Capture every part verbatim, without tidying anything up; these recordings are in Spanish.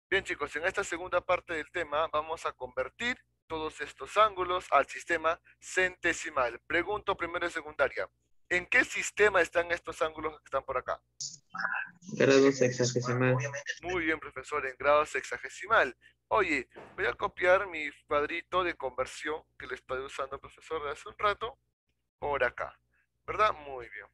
Bien, chicos, en esta segunda parte del tema vamos a convertir todos estos ángulos al sistema centesimal. Pregunto primero y secundaria. ¿En qué sistema están estos ángulos que están por acá? Grado sexagesimal. Muy bien, profesor, en grado sexagesimal. Oye, voy a copiar mi cuadrito de conversión que le estoy usando, profesor, de hace un rato, por acá. ¿Verdad? Muy bien.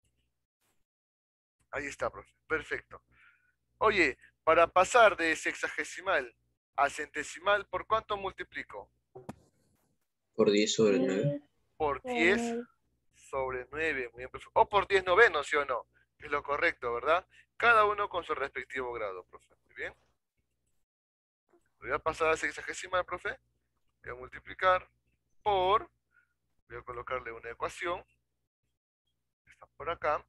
Ahí está, profe. Perfecto. Oye, para pasar de sexagesimal a centesimal, ¿por cuánto multiplico? Por diez sobre nueve. Por diez sobre nueve. Muy bien, profe. O por diez novenos, ¿sí o no? Es lo correcto, ¿verdad? Cada uno con su respectivo grado, profe. Muy bien. Voy a pasar a sexagesimal, profe. Voy a multiplicar por, voy a colocarle una ecuación, que está por acá,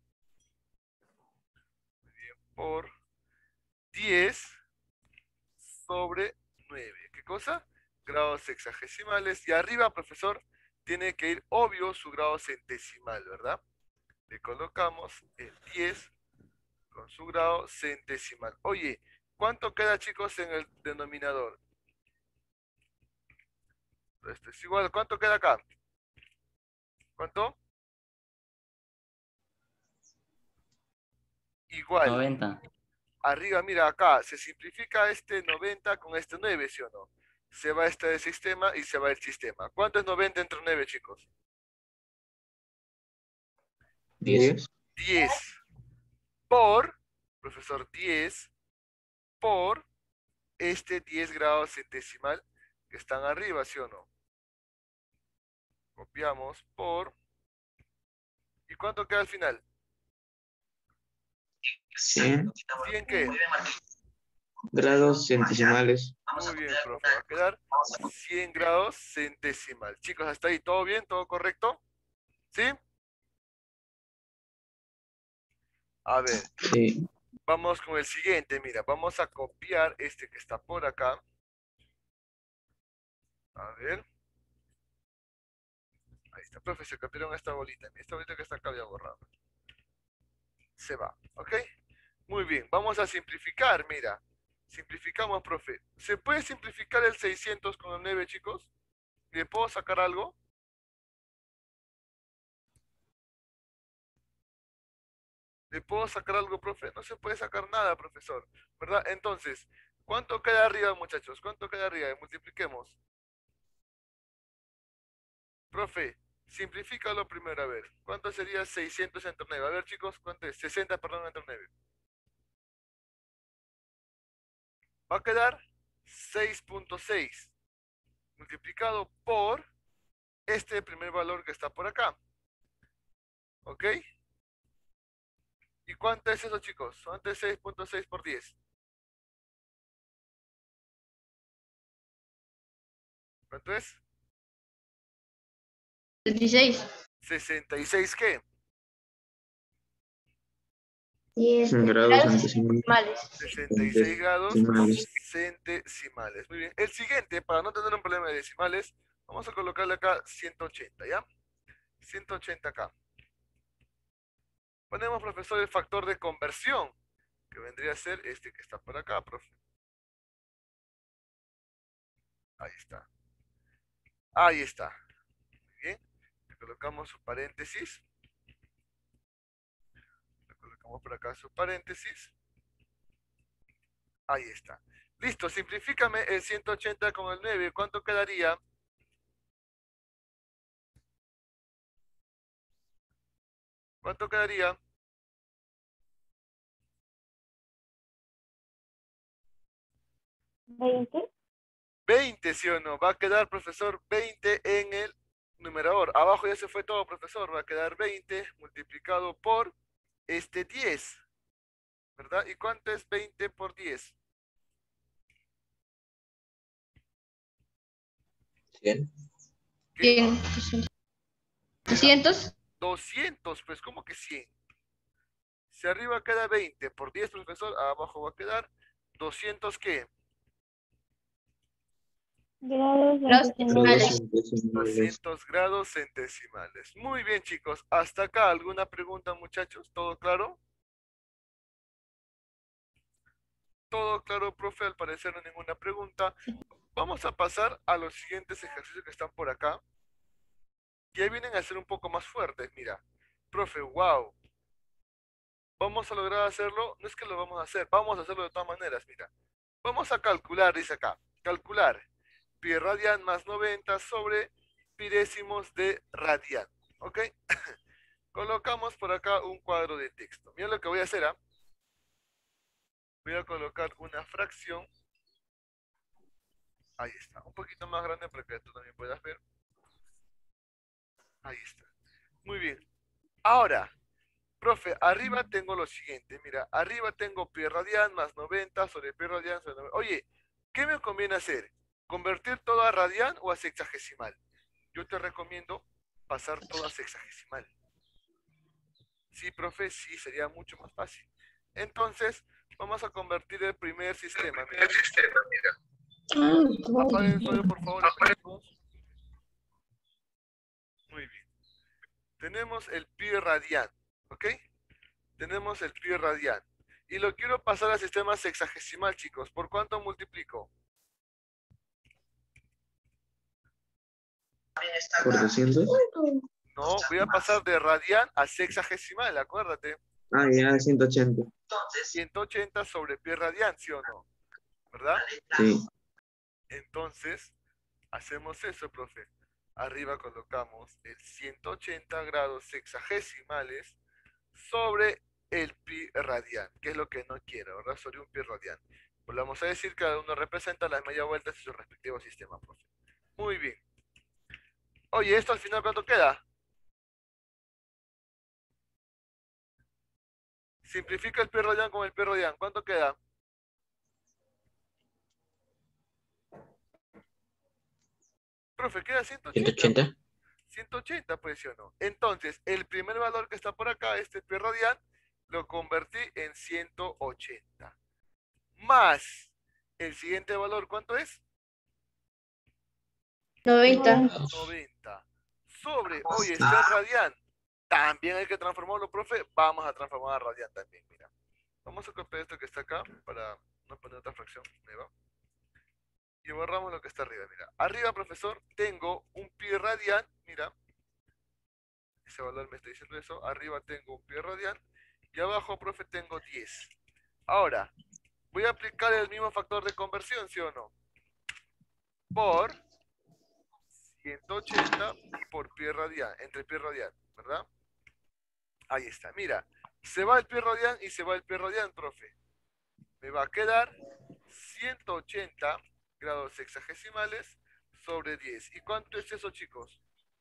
muy bien, por diez sobre nueve. ¿Qué cosa? Grados sexagesimales. Y arriba, profesor, tiene que ir obvio su grado centesimal, ¿verdad? Le colocamos el diez con su grado centesimal. Oye, ¿cuánto queda, chicos, en el denominador? Esto es igual, ¿cuánto queda acá? ¿Cuánto? Igual. noventa. Arriba, mira, acá se simplifica este noventa con este nueve, ¿sí o no? Se va este sistema y se va el sistema. ¿Cuánto es noventa entre nueve, chicos? diez. diez por, profesor, diez por este diez grados centesimal que están arriba, ¿sí o no? Copiamos por... ¿Y cuánto queda al final? cien ¿cien qué? grados centesimales. Muy bien, profe. Va a quedar cien grados centesimal. Chicos, hasta ahí, ¿todo bien? ¿Todo correcto? ¿Sí? A ver, Sí. vamos con el siguiente. Mira, vamos a copiar este que está por acá. A ver. Ahí está, profe, se copiaron esta bolita. Esta bolita que está acá había borrado. Se va, ¿ok? Muy bien, vamos a simplificar, mira. Simplificamos, profe. ¿Se puede simplificar el seiscientos con el nueve, chicos? ¿Le puedo sacar algo? ¿Le puedo sacar algo, profe? No se puede sacar nada, profesor. ¿Verdad? Entonces, ¿cuánto queda arriba, muchachos? ¿Cuánto queda arriba? Multipliquemos. Profe, simplifícalo primero, a ver. ¿Cuánto sería seiscientos entre nueve? A ver, chicos, ¿cuánto es? sesenta, perdón, entre nueve. Va a quedar seis punto seis multiplicado por este primer valor que está por acá. ¿Ok? ¿Y cuánto es eso, chicos? ¿Cuánto es seis punto seis por diez? ¿Cuánto es? dieciséis. ¿sesenta y seis qué? Grados centesimales. sesenta y seis grados centesimales. Muy bien. El siguiente, para no tener un problema de decimales, vamos a colocarle acá ciento ochenta, ¿ya? ciento ochenta acá. Ponemos, profesor, el factor de conversión, que vendría a ser este que está por acá, profe. Ahí está. Ahí está. Muy bien. Le colocamos su paréntesis. Le colocamos por acá su paréntesis. Ahí está. Listo, simplifícame el ciento ochenta con el nueve. ¿Cuánto quedaría? ¿Cuánto quedaría? veinte. veinte, ¿sí o no? Va a quedar, profesor, veinte en el numerador. Abajo ya se fue todo, profesor. Va a quedar veinte multiplicado por este diez. ¿Verdad? ¿Y cuánto es veinte por diez? cien. ¿Qué? doscientos. doscientos, pues, ¿cómo que cien? Si arriba queda veinte por diez, profesor, abajo va a quedar doscientos, ¿qué? Grados Grados centesimales. centesimales. doscientos grados centesimales. Muy bien, chicos. Hasta acá, ¿alguna pregunta, muchachos? ¿Todo claro? Todo claro, profe, al parecer no hay ninguna pregunta. Vamos a pasar a los siguientes ejercicios que están por acá. Que vienen a ser un poco más fuertes, mira. Profe, wow. ¿Vamos a lograr hacerlo? No es que lo vamos a hacer, vamos a hacerlo de todas maneras, mira. Vamos a calcular, dice acá. Calcular pi radian más noventa sobre pi décimos de radian. ¿Ok? Colocamos por acá un cuadro de texto. Mira lo que voy a hacer, ¿ah? Voy a colocar una fracción. Ahí está. Un poquito más grande para que tú también puedas ver. Ahí está. Muy bien. Ahora, profe, arriba tengo lo siguiente. Mira, arriba tengo pi radian más noventa sobre pi radian sobre noventa. Oye, ¿qué me conviene hacer? ¿Convertir todo a radian o a sexagesimal? Yo te recomiendo pasar todo a sexagesimal. Sí, profe, sí, sería mucho más fácil. Entonces, vamos a convertir el primer sistema. Mira. Apaguen el sonido, por favor. Muy bien. Tenemos el pi radian, ¿ok? Tenemos el pi radian. Y lo quiero pasar al sistema sexagesimal, chicos. ¿Por cuánto multiplico? ¿Por doscientos? No, voy a pasar de radian a sexagesimal, acuérdate. Ah, ya, ciento ochenta. ciento ochenta sobre pi radian, ¿sí o no? ¿Verdad? Sí. Entonces, hacemos eso, profe. Arriba colocamos el ciento ochenta grados sexagesimales sobre el pi radian, que es lo que no quiero, ¿verdad? Sobre un pi radian. Volvamos a decir que cada uno representa las media vueltas de su respectivo sistema, profe. Muy bien. Oye, ¿esto al final cuánto queda? Simplifica el pi radian con el pi radian. ¿Cuánto queda? Profe, queda ciento ochenta. ¿ciento ochenta? ciento ochenta, pues, ¿sí o no? Entonces, el primer valor que está por acá, este pi radian, lo convertí en ciento ochenta. Más el siguiente valor, ¿cuánto es? noventa. noventa. Sobre, oye, está en radian. También hay que transformarlo, profe. Vamos a transformar a radian también, mira. Vamos a copiar esto que está acá para no poner otra fracción nueva. Y borramos lo que está arriba, mira. Arriba, profesor, tengo un pi radian, mira. Ese valor me está diciendo eso. Arriba tengo un pi radian. Y abajo, profe, tengo diez. Ahora, voy a aplicar el mismo factor de conversión, ¿sí o no? Por ciento ochenta por pi radian, entre pi radian, ¿verdad? Ahí está, mira. Se va el pi radian y se va el pi radian, profe. Me va a quedar ciento ochenta grados sexagesimales sobre diez. ¿Y cuánto es eso, chicos?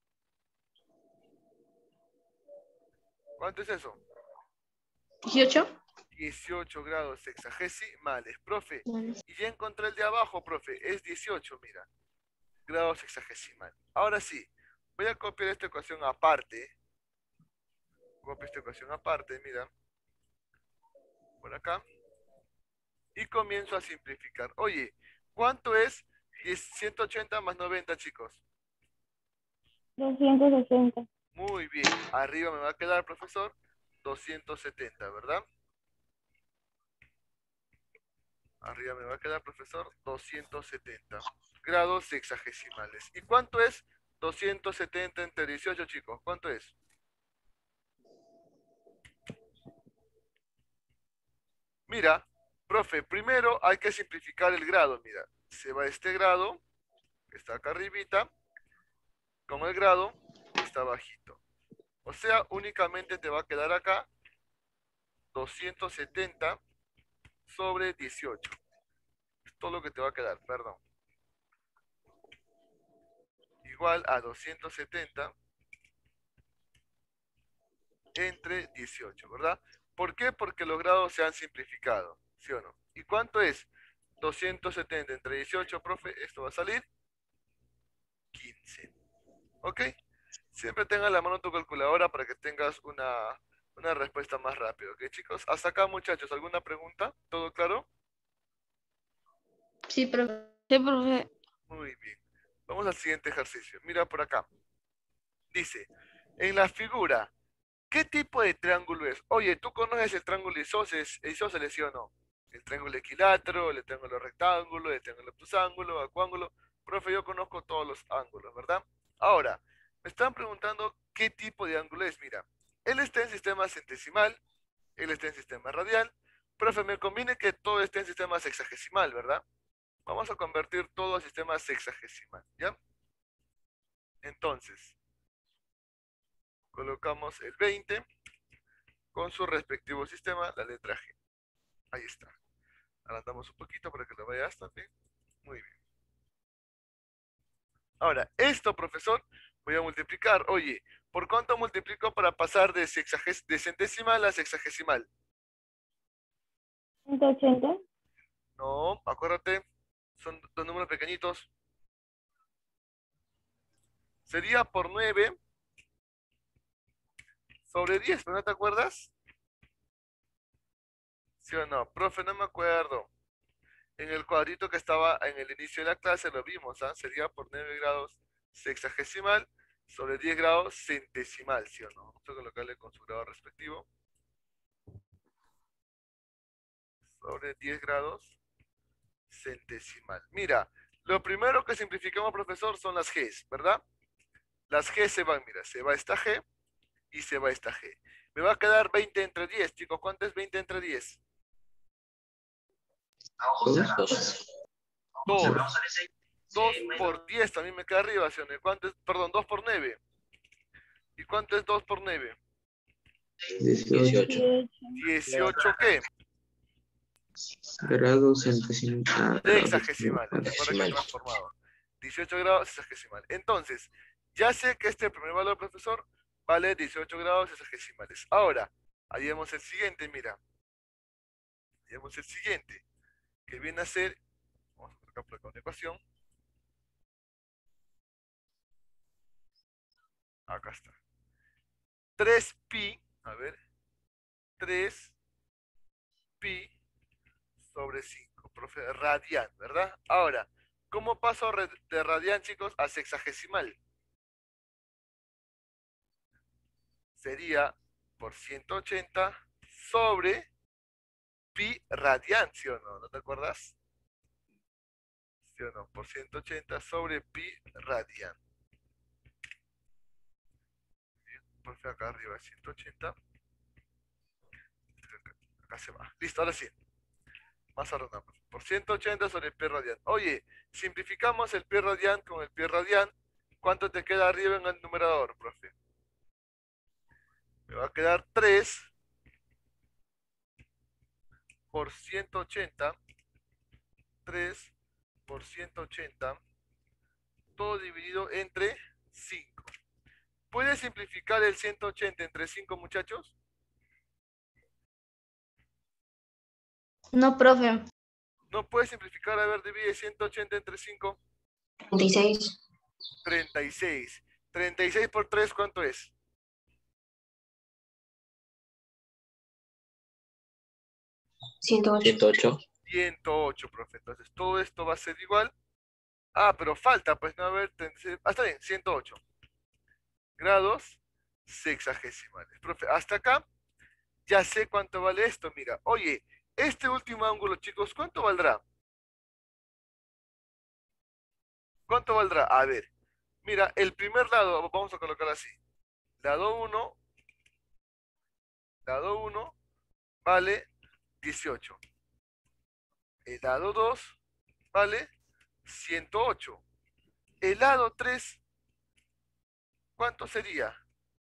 ¿Cuánto es eso? dieciocho. dieciocho grados sexagesimales, profe. Y ya encontré el de abajo, profe. Es dieciocho, mira. Grados sexagesimal. Ahora sí, voy a copiar esta ecuación aparte. Copio esta ecuación aparte, mira. Por acá. Y comienzo a simplificar. Oye, ¿cuánto es ciento ochenta más noventa, chicos? doscientos sesenta. Muy bien. Arriba me va a quedar, profesor, doscientos setenta, ¿verdad? Arriba me va a quedar, profesor, doscientos setenta grados sexagesimales. ¿Y cuánto es doscientos setenta entre dieciocho, chicos? ¿Cuánto es? Mira, profe, primero hay que simplificar el grado. Mira, se va este grado, que está acá arribita, con el grado que está bajito. O sea, únicamente te va a quedar acá doscientos setenta sobre dieciocho. Es todo lo que te va a quedar, perdón. Igual a doscientos setenta entre dieciocho, ¿verdad? ¿Por qué? Porque los grados se han simplificado, ¿sí o no? ¿Y cuánto es? doscientos setenta entre dieciocho, profe, esto va a salir quince. ¿Ok? Siempre tenga la mano tu calculadora para que tengas una, una respuesta más rápida, ¿ok, chicos? Hasta acá, muchachos, ¿alguna pregunta? ¿Todo claro? Sí, profe. Sí, profe. Muy bien. Vamos al siguiente ejercicio. Mira por acá. Dice, en la figura, ¿qué tipo de triángulo es? Oye, ¿tú conoces el triángulo isósceles, isósceles, sí o no? El triángulo equilátero, el triángulo rectángulo, el triángulo obtusángulo, acuángulo. Profe, yo conozco todos los ángulos, ¿verdad? Ahora, me están preguntando qué tipo de ángulo es. Mira, él está en sistema centesimal, él está en sistema radial. Profe, me conviene que todo esté en sistema sexagesimal, ¿verdad? Vamos a convertir todo a sistema sexagesimal, ¿ya? Entonces, colocamos el veinte con su respectivo sistema, la letra G. Ahí está. Agrandamos un poquito para que lo veas también. Muy bien. Ahora, esto, profesor, voy a multiplicar. Oye, ¿por cuánto multiplico para pasar de, sexages de centesimal a sexagesimal? ciento ochenta. No, acuérdate, son dos números pequeñitos. Sería por nueve sobre diez, ¿pero no te acuerdas? ¿Sí o no? Profe, no me acuerdo. En el cuadrito que estaba en el inicio de la clase lo vimos, ¿ah? Sería por nueve grados sexagesimal sobre diez grados centesimal, ¿sí o no? Vamos a colocarle con su grado respectivo. Sobre diez grados centesimal. Mira, lo primero que simplificamos, profesor, son las G's, ¿verdad? Las G se van, mira, se va esta G y se va esta G. Me va a quedar veinte entre diez, chicos. ¿Cuánto es veinte entre diez? Dos. dos. dos por diez también me queda arriba, ¿sí o no? ¿Cuánto es? Perdón, dos por nueve. ¿Y cuánto es dos por nueve? dieciocho. dieciocho, ¿qué? Grados centesimal. Ah, grados Sexagesimal. Recuerda que he decimales. transformado. dieciocho grados sexagesimal. Entonces, ya sé que este primer valor, profesor, vale dieciocho grados sexagesimales. Ahora, hallemos el siguiente, mira. Hallemos el siguiente, que viene a ser, vamos a colocar por acá una ecuación. Acá está. tres pi, a ver, tres pi sobre cinco, profe, radian, ¿verdad? Ahora, ¿cómo paso de radian, chicos, a sexagesimal? Sería por ciento ochenta sobre pi radian, ¿sí o no? ¿No te acuerdas? ¿Sí o no? Por ciento ochenta sobre pi radian. Bien, profe, acá arriba ciento ochenta. Acá se va. Listo, ahora sí. Más ordenamos. Por ciento ochenta sobre pi radian. Oye, simplificamos el pi radian con el pi radian. ¿Cuánto te queda arriba en el numerador, profe? Me va a quedar tres por ciento ochenta. tres por ciento ochenta. Todo dividido entre cinco. ¿Puedes simplificar el ciento ochenta entre cinco, muchachos? No, profe. ¿No puedes simplificar? A ver, divide ciento ochenta entre cinco. treinta y seis. treinta y seis. treinta y seis por tres, ¿cuánto es? ciento ocho. ciento ocho. ciento ocho, profe. Entonces, todo esto va a ser igual. Ah, pero falta, pues, no, a ver, ah, está bien, ciento ocho grados sexagesimales. Profe, hasta acá ya sé cuánto vale esto. Mira, oye, este último ángulo, chicos, ¿cuánto valdrá? ¿Cuánto valdrá? A ver, mira, el primer lado, vamos a colocar así. Lado uno, lado uno vale dieciocho. El lado dos vale ciento ocho. El lado tres, ¿cuánto sería?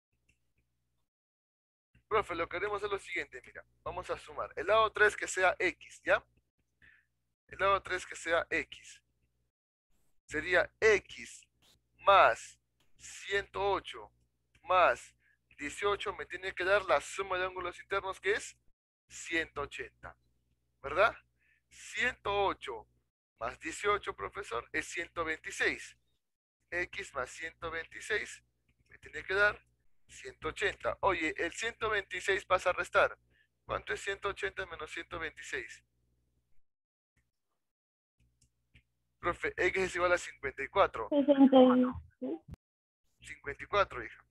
Profe, lo que haremos es lo siguiente, mira, vamos a sumar. El lado tres que sea X, ¿ya? El lado tres que sea X. Sería X más ciento ocho más dieciocho, me tiene que dar la suma de ángulos internos que es ciento ochenta, ¿verdad? ciento ocho más dieciocho, profesor, es ciento veintiséis. X más ciento veintiséis me tiene que dar ciento ochenta. Oye, el ciento veintiséis pasa a restar. ¿Cuánto es ciento ochenta menos ciento veintiséis? Profe, X es igual a cincuenta y cuatro. sesenta y seis. cincuenta y cuatro, hija.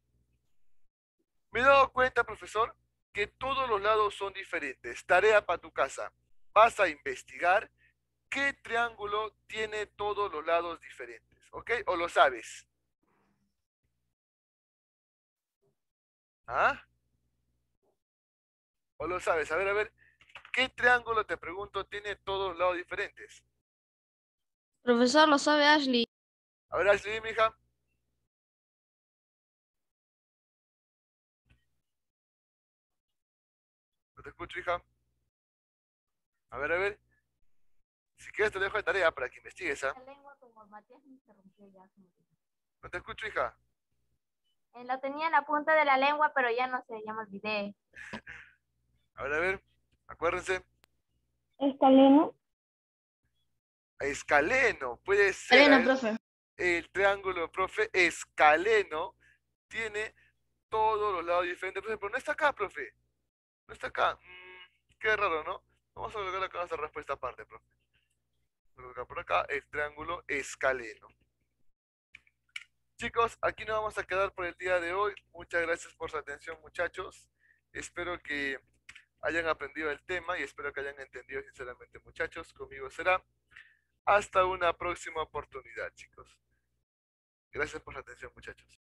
Me he dado cuenta, profesor, que todos los lados son diferentes. Tarea para tu casa. vas a investigar qué triángulo tiene todos los lados diferentes, ¿ok? ¿O lo sabes? ¿Ah? ¿O lo sabes? A ver, a ver, ¿qué triángulo, te pregunto, tiene todos los lados diferentes? Profesor, lo sabe Ashley. A ver, Ashley, mi hija. No te escucho, hija. A ver, a ver. Si quieres te dejo de tarea para que investigues, ¿ah? La lengua como Matías me interrumpió ya. No te escucho, hija. Eh, Lo tenía en la punta de la lengua, pero ya no sé, ya me olvidé. A ver, a ver. Acuérdense. Escaleno. Escaleno. Puede ser. Escaleno, a ver, profe. el triángulo, profe, escaleno tiene todos los lados diferentes. Profe, pero no está acá, profe. No está acá. Mm, qué raro, ¿no? Vamos a colocar acá nuestra respuesta aparte, profe. Vamos a colocar por acá el triángulo escaleno. Chicos, aquí nos vamos a quedar por el día de hoy. Muchas gracias por su atención, muchachos. Espero que hayan aprendido el tema y espero que hayan entendido sinceramente, muchachos. Conmigo será hasta una próxima oportunidad, chicos. Gracias por su atención, muchachos.